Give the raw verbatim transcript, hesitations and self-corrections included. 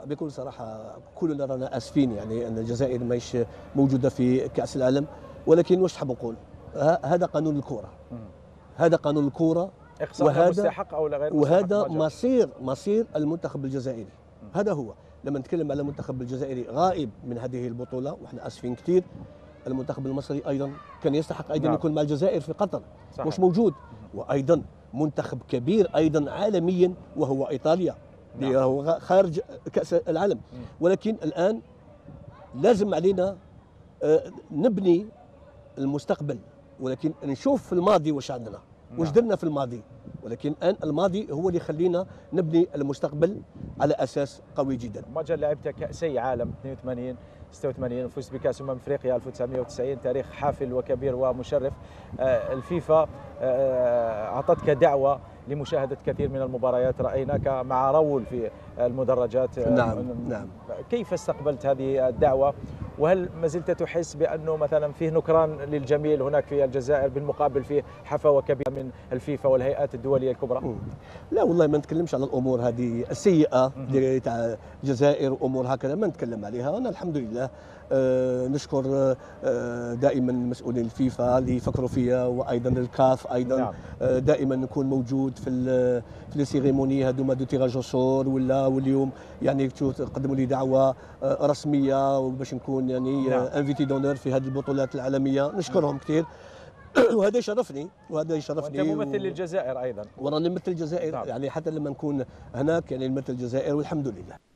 بكل صراحه كلنا رانا اسفين يعني ان الجزائر ماهيش موجوده في كاس العالم، ولكن واش تحب نقول؟ هذا قانون الكره، هذا قانون الكره، وهذا مستحق او لا غير مستحق، وهذا مصير مصير المنتخب الجزائري. هذا هو. لما نتكلم على المنتخب الجزائري غائب من هذه البطوله واحنا اسفين كثير. المنتخب المصري ايضا كان يستحق ايضا نعم. يكون مع الجزائر في قطر، صحيح. مش موجود. وايضا منتخب كبير ايضا عالميا وهو ايطاليا، نعم. هو خارج كاس العالم. ولكن الان لازم علينا نبني المستقبل، ولكن نشوف في الماضي واش عندنا، واش درنا في الماضي. ولكن الان الماضي هو اللي يخلينا نبني المستقبل على اساس قوي جدا. مجال لعبت كاسي عالم اثنين وثمانين ستة وثمانين وفزت بكاس امم افريقيا ألف وتسعمائة وتسعين، تاريخ حافل وكبير ومشرف. الفيفا اعطتك دعوه لمشاهده كثير من المباريات، رايناك مع راؤول في المدرجات. نعم نعم. كيف استقبلت هذه الدعوه؟ وهل ما زلت تحس بانه مثلا فيه نكران للجميل هناك في الجزائر بالمقابل فيه حفاوه كبيره من الفيفا والهيئات الدوليه الكبرى؟ لا والله ما نتكلمش على الامور هذه السيئه تاع الجزائر وامور هكذا، ما نتكلم عليها. انا الحمد لله آه نشكر آه دائما مسؤولين الفيفا اللي يفكروا فيا، وايضا الكاف ايضا. نعم. آه دائما نكون موجود في في السيريموني هذوما دو تيراج سور ولا واليوم يعني تقدموا لي دعوه آه رسميه باش نكون يعني نعم. انفيتي دونور في هذه البطولات العالميه، نشكرهم كثير. وهذا يشرفني وهذا يشرفني. وانت ممثل و... للجزائر ايضا. وراني نمثل الجزائر. نعم. يعني حتى لما نكون هناك يعني نمثل الجزائر والحمد لله.